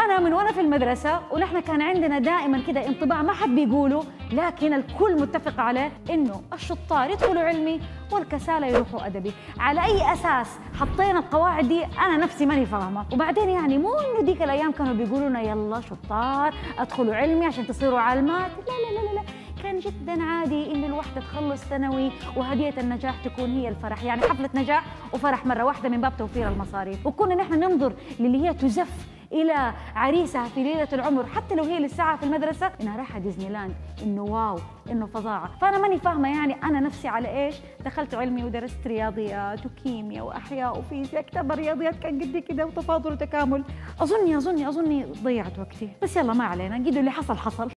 انا من وانا في المدرسه ونحن كان عندنا دائما كده انطباع ما حد بيقوله لكن الكل متفق عليه انه الشطار يدخلوا علمي والكسالى يروحوا ادبي. على اي اساس حطينا القواعد دي؟ انا نفسي ماني فاهمه. وبعدين يعني مو انه ديك الايام كانوا بيقولوا لنا يلا شطار ادخلوا علمي عشان تصيروا علمات، لا لا لا لا، كان جدا عادي انه الوحده تخلص ثانوي وهديه النجاح تكون هي الفرح، يعني حفله نجاح وفرح مره واحده من باب توفير المصاريف. وكنا نحن ننظر للي هي تزف الى عريسها في ليله العمر حتى لو هي لساعه في المدرسه انها رايحه ديزني لاند، انه واو، انه فظاعه. فانا ماني فاهمه يعني انا نفسي على ايش دخلت علمي ودرست رياضيات وكيمياء واحياء وفيزياء. كتاب الرياضيات كان قد كده وتفاضل وتكامل. اظني ضيعت وقتي، بس يلا ما علينا، قد اللي حصل حصل.